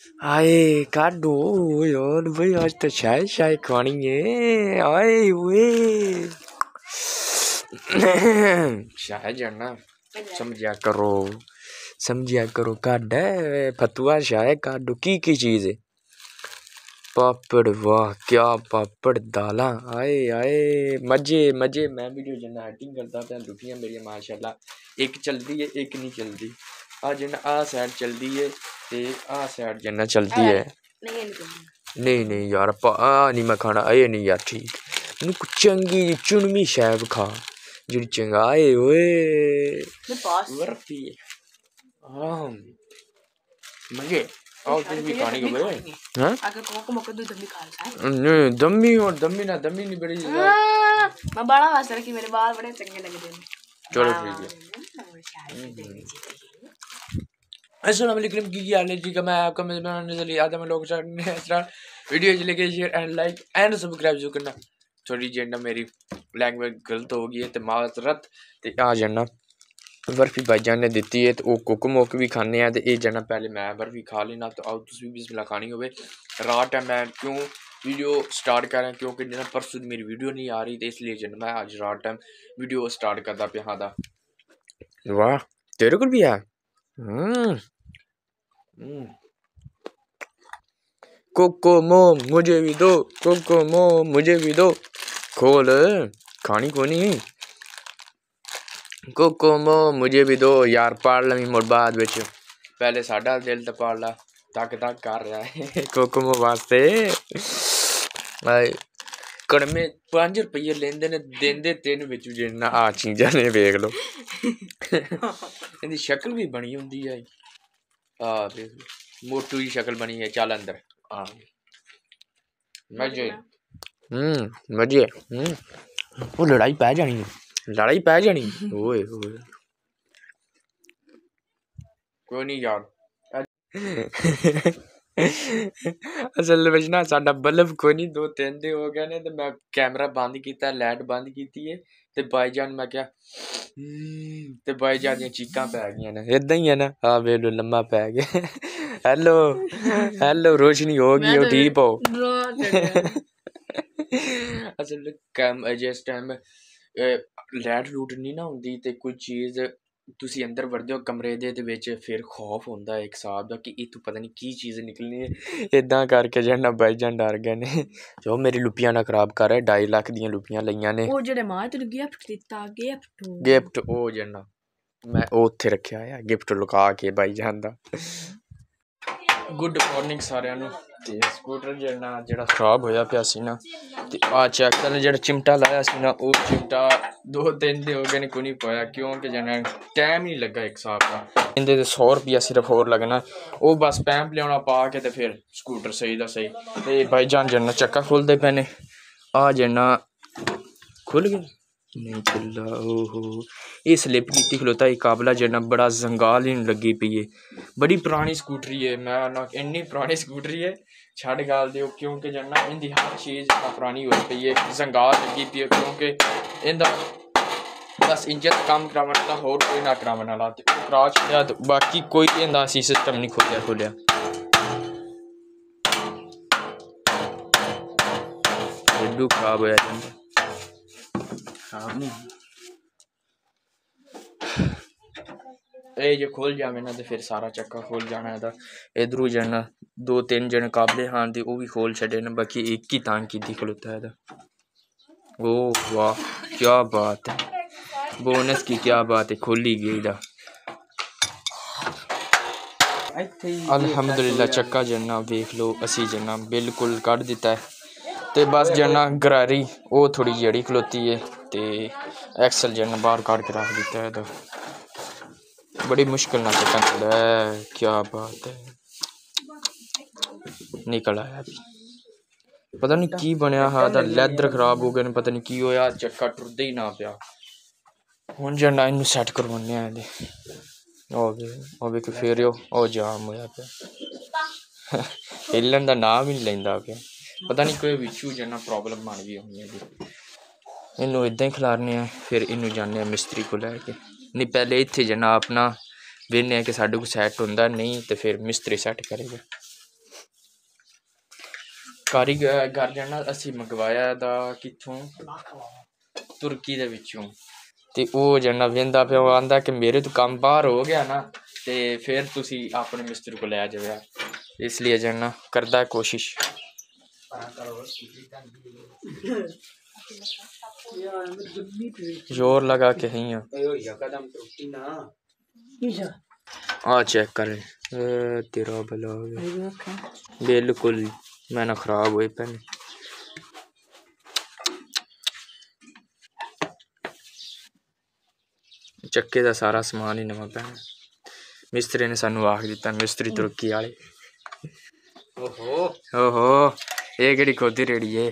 आए काटो यार भाई, आज तो चाय चाय खानी है। आए वे चाय जाना समझिया करो काट फतुआ चाय काटो की चीज है। पापड़, वाह क्या पापड़ दाला, आए आए मजे मजे। मैं वीडियो जना एडिटिंग करता पे दुखियां मेरी माशाल्लाह एक चलती है एक नहीं चलती। आ जना आ साइड चलती है ते आ साइड जना चलती है। नहीं यार आ नहीं मैं खाना, आए नहीं यार ठीक चंगी चुनमी शैब खा जी चंगाए ओए बर्फी। हाँ मजे आओ तुम भी खाने को बड़े हैं। अगर को मौका दो दम्मी खा सकते नहीं दम्मी और दम्मी नहीं बड़ी मैं बड़ा वास्ता रखी, मेरे बाल बड़े चंगे लगते हैं। चलो ठीक है। अस्सलाम वालेकुम की हाल है जी का, मैं आपका मेजबान नजर आता मैं लोग वीडियो लेके share and like and subscribe जो करना। थोड़ी जी ना मेरी लैंग्वेज गलत हो गई है तो माजरत ते आ जाना। बर्फी भाईजान ने दी है तो वो कुक मुक भी खाने हैं तो ये जना पहले मैं बर्फी खा लेना तो आओ तुम भी बिस्मिल्लाह खानी हो। रात है मैं क्यों वीडियो स्टार्ट कर रहा क्योंकि जना परसों मेरी वीडियो नहीं आ रही तो इसलिए जना मैं आज रात टाइम वीडियो स्टार्ट करता पे। हाँ वाह तेरे को भी है। कोको मो मुझे भी दो, कोको मो मुझे भी दो, खोल खानी को नहीं। कोको मो मुझे भी दो यार, पाड़ लमी मोड़ बाद विच पहले साडा दिल तो पाड़ ला तक कर रहा है कोको मो वास्ते। कड़मे 5 रुपये लेंदे ने देंदे 3 विच जिन्ना आ चीज़ां ने वेख लो। इहदी शक्ल भी बनी होंदी है। देख मोटू जी शक्ल बनी है। चल अंदर आ मजे मजे। वो लड़ाई पै जानी ओए ओए कोई नहीं यार। असल विच ना साडा बल्ब कोई नहीं 2-3 दिन हो गए ने ते मैं कैमरा बंद कीता, लाइट बंद कीती है ते भाईजान मैं क्या ते भाईजान दियां चीकां पै गईयां ने इदां ही है ना। हाँ वे लो लम्मा पै गया। हेलो हेलो रोशनी होगी हो ठीक हो। असल जिस टाइम लाइट लूट नहीं ना होंदी ते कोई चीज़ तुसी अंदर वड़दे हो कमरे दे विच फिर खौफ होंदा है एक हिसाब दा कि इत्थों पता नहीं की चीज़ निकलनी है। इदां करके जना भाईजान डर गए ने। जो मेरी लुपियां ना खराब कर 2.5 लाख दियां लुपियां लईयां ने। ओ जेड़े मां तेनू गिफ्ट दित्ता गिफ्ट ओ जना मैं उत्थे रखिया है गिफ्ट लुका के भाईजान दा। गुड मॉर्निंग सारिਆਂ ਨੂੰ ਤੇ ਸਕੂਟਰ ਜਿਹੜਾ ਖਰਾਬ ਹੋਇਆ ਪਿਆ ਸੀ ਨਾ ਤੇ ਆ ਚੈੱਕ ਕਰਨ ਜਿਹੜਾ ਚਿਮਟਾ ਲਾਇਆ ਸੀ ਨਾ ਉਹ ਚਿਮਟਾ 2-3 ਦੇ ਹੋ ਗਏ ਨੇ ਕੋਈ ਨਹੀਂ ਪਾਇਆ ਕਿਉਂਕਿ ਜਨਾ ਟਾਈਮ ਨਹੀਂ ਲੱਗਾ ਇੱਕ ਹਿਸਾਬ ਦਾ। ਇਹਦੇ ਤੇ 100 ਰੁਪਿਆ ਸਿਰਫ ਹੋਰ ਲੱਗਣਾ ਉਹ ਬਸ ਪੈਂਪ ਲਿਆਉਣਾ ਪਾ ਕੇ ਤੇ ਫਿਰ ਸਕੂਟਰ ਸਹੀ ਦਾ ਸਹੀ। ਤੇ ਭਾਈਜਾਨ ਜਨਾ ਚੱਕਾ ਖੋਲਦੇ ਪਏ ਨੇ ਆ ਜਨਾ खुल गया नहीं खुला। ओहो ये स्लिप की खलोता ये काबला जना बड़ा जंगाल ही लगी पई है। बड़ी पुरानी स्कूटरी है मैं ना इन्नी पुरानी स्कूटरी है छड़ गाल दो क्योंकि जना इनकी हर चीज़ पुरानी हो पई है जंगाल लगी पई है क्योंकि इनका बस इंजन काम कराने वाला होर कोई ना कराने वाला तो करा छड़िया तो बाकी कोई इनका असी सिस्टम नहीं खोलिया एडू खराब होया जंदा जो खोल जावे ना तो फिर सारा चक्का खोल जाना है। इधरों जाना 2-3 जने काबले हाँ दी वो भी खोल छड़े ना बाकी एक ही तांग की खलोता है। ओ वाह क्या बात है बोनस की क्या बात है खोली गई दा अल्हम्दुलिल्लाह। चक्का जना देख लो असी जना बिल्कुल कट दिता है ते बस जना गरारी वो थोड़ी जड़ी खलोती है ते एक्सल जना बाहर काट के रख दिता है तो बड़ी मुश्किल ना चक्का निकला है। क्या बात है निकल आया भी पता नहीं की बनया हा दा लैदर खराब हो गए पता नहीं की होया चक्का टुरदा ही ना पिया। हुण जना इनू सैट करवाने आए कि फिर ओ जाम होया पिया हिलन दा नाम ही नहीं लैंदा पिया पता नहीं कोई विचू जना प्रॉब्लम बन गई होनी है। इनू इदां ही खिलारने फिर इनू जाने मिस्त्री को लैके नहीं पहले इत्थे जना अपना वेने कि साढ़े को सैट होंदा नहीं तो फिर मिस्त्री सैट करेगा। ਕਾਰੀਗਰ ਜਣਾ ਅਸੀਂ ਮੰਗਵਾਇਆ ਦਾ ਕਿੱਥੋਂ ਤੁਰਕੀ ਦੇ ਵਿੱਚੋਂ ਤੇ ਉਹ ਜਣਾ ਵੇਂਦਾ ਪਿਆ ਉਹ ਆਂਦਾ ਕਿ ਮੇਰੇ ਤੋਂ ਕੰਮ ਬਾਹਰ ਹੋ ਗਿਆ ਨਾ ਤੇ ਫਿਰ ਤੁਸੀਂ ਆਪਣੇ ਮਿਸਤਰੀ ਕੋਲ ਲੈ ਜਾਵੇ ਇਸ ਲਈ ਜਣਾ ਕਰਦਾ ਕੋਸ਼ਿਸ਼ जोर लगा के ही हाँ चेक कर तेरा भला बिल्कुल मैं ना खराब हुए पेन चक्के का सारा समान ही नवा पैन मिस्त्री ने सानू आख दिता मिस्त्री तुर्की वाले ओहो ये केड़ी खोदी रेड़ी है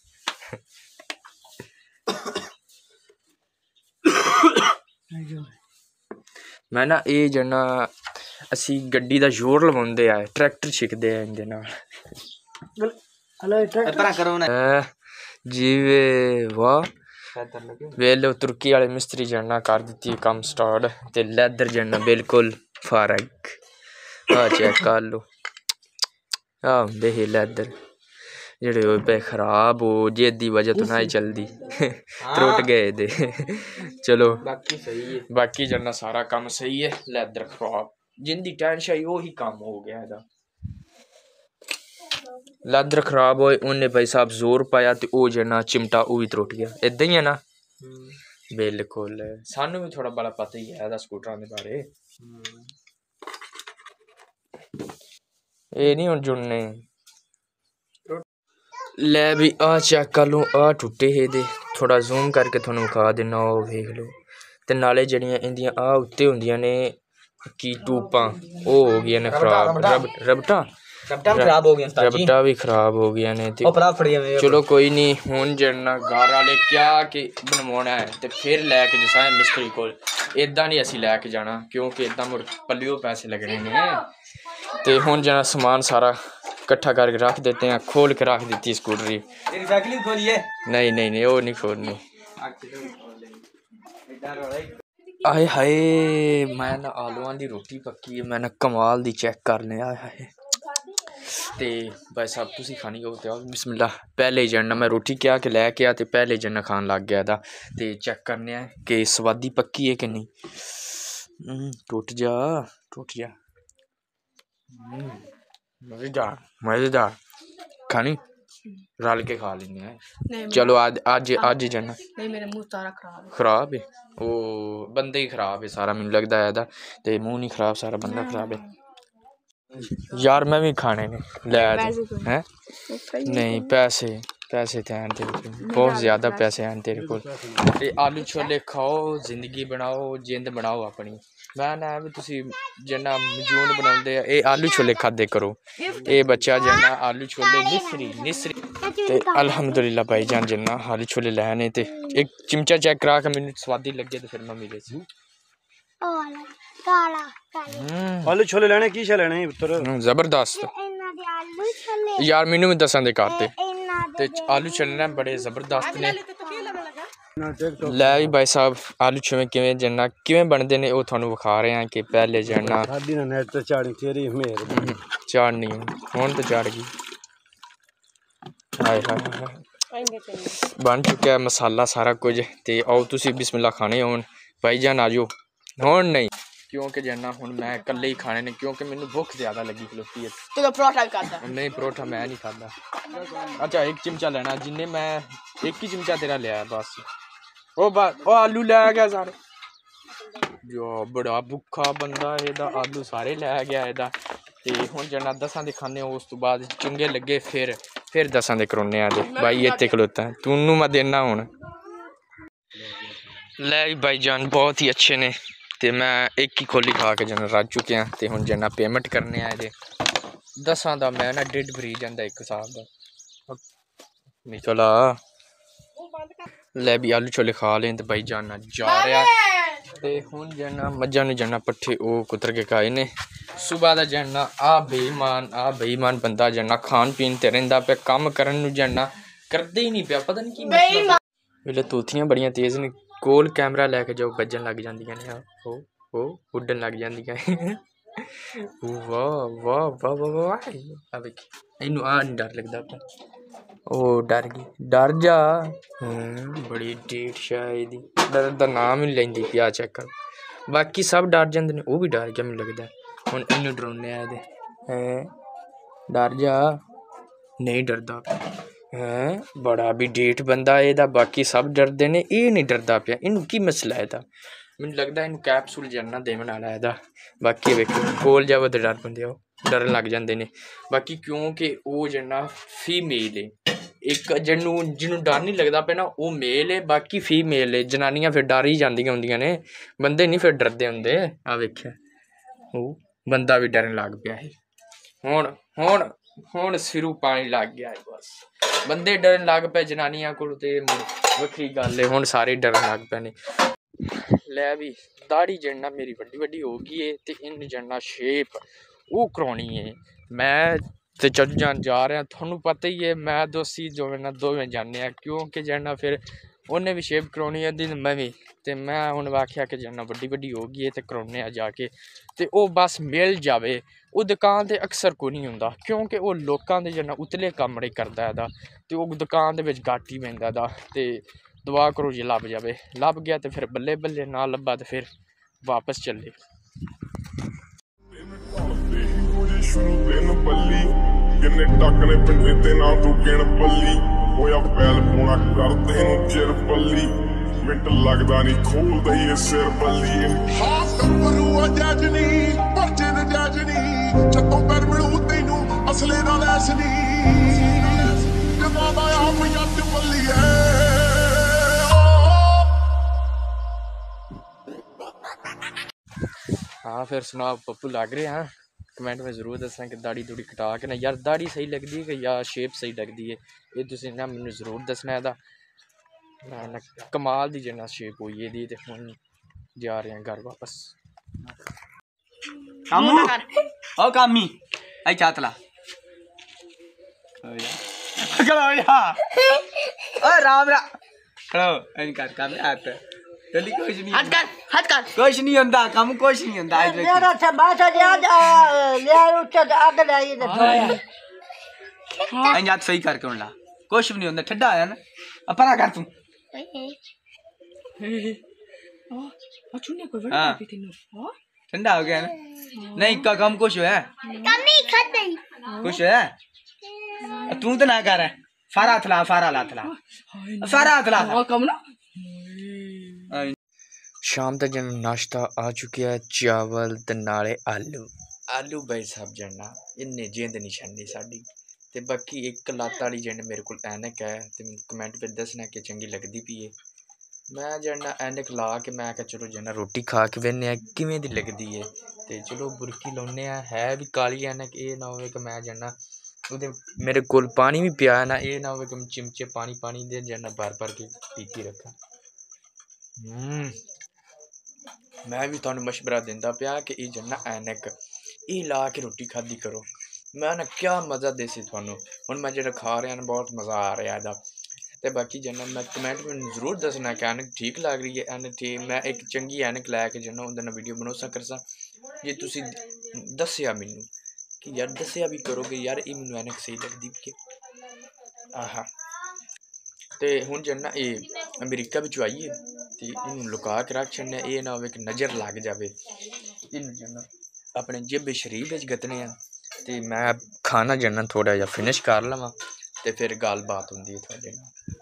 मैं ना ये जना असी गड्डी दा जोर लवांदे आ ट्रैक्टर छिकदे आ इंदे नाल जीवे वाह वेलो तुर्की वाले मिस्त्री जना कर दित्ती काम स्टार्ट ते लैदर जना बिल्कुल फारग आ चेक कर लो आ हुंदे हे लैदर जेड़े होए पे खराब हो जेदी वजह तो ना ही चलदी त्रुट गए दे चलो बाकी सही है बाकी जना सारा काम सही है लैदर खराब जिंदी टेंशन वो ही काम हो गया है लैदर खराब होए उन्हें भाई साहब जोर पाया तो वो जना चिमटा वो भी त्रुट गया इदा ही है ना बिल्कुल सानू भी थोड़ा बड़ा पता ही है स्कूटर के बारे ये नहीं हुन जुड़ने ले भी आ चेक कर लो आ टुटे हे दे थोड़ा जूम करके थोनू विखा देना ओ देख लो ते नाले जड़ियां इंदियां आ उत्ते हुंदियां ने की टूपां ओ हो गई ने खराब रबटा खराब हो गया रबटा भी खराब हो गया ने ते चलो कोई नहीं हुन जड़ना घर वाले क्या कि बनवाना है ते फिर लैके जसा मिस्त्री कोल इदां नहीं असी लैके जाना क्योंकि इदां मुड़ पल्लियों पैसे लगने ने ते हुन जना सामान सारा इकट्ठा करके रख देते हैं खोल के रख देती स्कूटरी नहीं नहीं नहीं वो नहीं खोलनी आए हाय मैं ना आलूआं दी रोटी पक्की है मैं ना कमाल दी चेक करने आए हाय ते भाई साहब तुसी खानी हो ते बिस्मिल्लाह पहले जन्ना मैं रोटी क्या के लेके आ ते पहले जन्ना खान लग गया था ते चेक करने हैं कि स्वादी पक्की है कि नहीं टूट जा मजेदार खानी रल के खा लेंगे हैं चलो आज जन्ना नहीं मेरा मुंह सारा खराब है वो बंदे ही खराब है सारा मैनू लगदा है ते मुंह नहीं खराब सारा बंदा खराब है यार मैं भी खाने ने ले हैं नहीं पैसे थे हैं तेरे को बहुत ज़्यादा पैसे हैं तेरे को ते आलू छोले खाओ जिंदगी बनाओ जिंद बनाओ अपनी मैं ना भी तुसी जना मजून बनाते ये आलू छोले खादे करो ये बच्चा जना आलू छोले निसरी ते अल्हम्दुलिल्लाह भाई जान जना आलू छोले लैने ते एक चिमचा चेक करा के मैनू स्वादी लगे तो फिर मैं मिले आलू छोले लेने की शे लेने पुत्र जबरदस्त यार मैनू भी दसां दे करते ते आलू छोले बड़े जबरदस्त ने लै भी भाई साहब आलू छोले किवें जना किवें बनदे ने ओह तुहानू विखा रहे हैं कि पहले जना चाड़नी हुण तो चाड़ गई हाय हाय बन चुका है मसाला सारा कुछ ते आओ तुसी बिस्मिल्लाह खाने हुण भाई जान आ जाओ हुण नहीं क्योंकि जना हुण मैं कल्ले ही खाने ने क्योंकि मैनू भुख ज़्यादा लगी खलोती है तो परोठा भी खाता नहीं परोठा मैं नहीं खाता अच्छा एक चिमचा लेना जिन्ने मैं एक ही चिमचा तेरा लिया बस ओ आलू लै गया सारे जो बड़ा भुखा बंदा एदा आलू सारे लै गया एदा ते हुण जना दसां दे खाने उस तो बाद चंगे लगे फिर दसां दे करोने आ दे भाई इत्थे खलोता तूनू मैं देना हुण लै भाई जान बहुत ही अच्छे ने ते मैं एक ही खोली खा के जना रज चुके हैं ते हुण जना पेमेंट करने आए दे दसां दा मैं ना ढिड भरी जांदा एक हिसाब दा निकला ले भी आलू छोले खा लें ते भाई जाना जा रहा ते हुण जना मज्जां नूं जना पट्ठे ओ कुतर के खाए ने सुबह दा जना आ बेईमान बंदा जना खान पीन ते रहिंदा पे कम करन नूं जना करदे ही नहीं पिया पता नहीं की मसला वेले तूथियां बड़ियां तेज ने कोल कैमरा लैके जाओ बजन लग जांदियां ने ओ उड्डन लग जांदियां वाह वाह वाह वाह वाह आ देख इनू आ नहीं डर लगदा पे ओ डर गई डर जा बड़ी डेट शायद डर दा नाम ही लेंदी पिया चेक कर बाकी सब डर जांदे ने वो भी डर गया मैनू लगदा हुन इनू डराउने आ दे हैं डर जा नहीं डरदा हैं बड़ा भी डेट बंदा एदा बाकी सब डरदे ने ये नहीं डरदा पिया इनू की मसला एदा मैनू लगदा इनू कैप्सूल जन्ना देवन वाला एदा बाकी वेखो कोल जावो ते डर पैंदे डरन लग जांदे ने बाकी क्योंकि वो जन्ना फीमेल है एक जिन्नू डर नहीं लगदा पे ना वो मेल है बाकी फीमेल है जनानियां फिर डर ही जांदियां होंदियां ने बंदे नहीं फिर डरदे होंदे आ वेख्या ओ बंदा भी डरन लग पिया है हुण हुण हुण सिरू पानी लग गया है बस बंदे डरन लग पे जनानियां कोल ते वक्खरी गल है हुण सारे डरन लग पे ने लै भी दाढ़ी जड़ना मेरी बड़ी बड़ी हो गई है ते इन जड़ना शेप वो करानी है मैं ते चल जा रहा थोनू पता ही है मैं दोस्ती जो ना दोवें जाने क्योंकि जड़ना फिर उन्हें भी शेप करानी है मैं भी ते मैं हुण आख्या कि जड़ना बड़ी बड़ी हो गई है ते कराने जाके ते वो बस मिल जावे वो दुकान ते अक्सर को नहीं होंदा क्योंकि वो लोकां दे जड़ना उतले कमरे करदा एदा ते वो दुकान दे विच घट ही पैंदा दा ते दुआ करो जे लभ जावे लभ गया तो फिर बल्ले बल्ले ना लब्भा तो फिर वापस चले किन्ने टकने पिंडे ते ना तू गिण पल्ली होया पैल पौना करदे नूं चिर पल्ली मिंट लगदा नहीं खोलदा ही सिर बल्ली हाथ करू अजनी परचे न जाजनी जतों पैर मिलू तैनू असले ना लैसनी जमादा आप जट बल्ली है हाँ फिर सुनाओ पप्पू लग रहे हैं कमेंट में जरूर दसना कि दाढ़ी दूड़ी कटा के ना यार दाढ़ी सही लगती है कि या शेप सही लगती है ये तुसीं ना मैनू जरूर दसना एदा ना कमाल दी जिन्ना शेप हुई एदी ते हुण जा रहे हैं घर वापस कामू ओ कामी आई चातला खड़ो या ओ राम रा खड़ो इन कर काम आत जल्दी कुछ नहीं हट कर कुछ नहीं होंदा काम कुछ नहीं होंदा आज मेरा अच्छा बासा ले उठ आग लाई दे इन जात सही करके उनला कुछ भी नहीं होंदा ठड्डा आया ना अपना कर तू हाँ ठंडा हो गया ना नहीं का कम कुछ है कुछ है तू तो ना कर फारा थला फारा थला कम ना शाम का जन नाश्ता आ चुका है चावल ते नाले आलू आलू भाई साहब जन्ना इन्ने जिंद नहीं छड़नी साड़ी ते बाकी एक लत्त वाली जन मेरे को ऐनक है ते कमेंट पे दसना कि चंगी लगती पी है मैं जन्ना ऐनक ला के मैं चलो जन्ना रोटी खा के बहने किवें दी लगती है ते चलो बुरकी लाने है भी काली ऐनक ये ना हो कि मैं जन्ना उदे मेरे कोल पानी भी पिया ना ये ना हो कि चिमचे पानी दे जन्ना बार के पीती रखा मैं भी तुहानू मशवरा दिंदा पिया कि ये जन्ना ऐनक ये ला के रोटी खाधी करो मैं ना क्या मज़ा देसी थानू हुण मैं जेह्ड़ा खा रहा ना बहुत मज़ा आ रहा एदा ते बाकी जन्ना मैं कमेंट में जरूर दसना कि ऐनक ठीक लग रही है ऐनक ठीक मैं एक चंगी ऐनक लैके जन्ना उंदे नाल वीडियो बनाओ करसा जे तुसी दस्सेआ मैनू कि यार दस्सेआ भी करो कि यार ये मैनू ऐनक सही लगदी पई आहा ते हुण जन्ना ये अमेरिका बिचों आई है ते इनू लुका के रख छड़ने ये ना हो कि नज़र लग जाए इन जन्ना अपने जिब शरीर बिच गतने ते मैं खाना जन्ना थोड़ा जा फिनिश कर लवां ते फिर गल बात होंदी है थोड़े नाल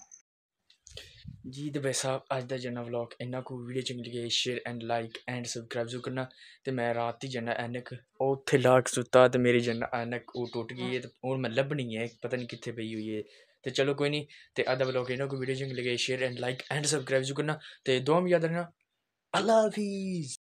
जी तो भाई साहब अज का जन्ना व्लॉग इन्ना को वीडियो चंगी लगी share and like and subscribe जरूर करना तो मैं रात ही जन्ना ऐनक उत्थे ला के सुता तो मेरी जन्ना ऐनक वो टुट गई है तो हूँ मैं लभनी है पता नहीं कितने पई हुई है तो चलो कोई नहीं तो अद्धा व्लॉग इन्ना को वीडियो चंगी लगी share and like and subscribe जरूर करना तो दुआ भी याद रखना अल्लाह हाफिज़।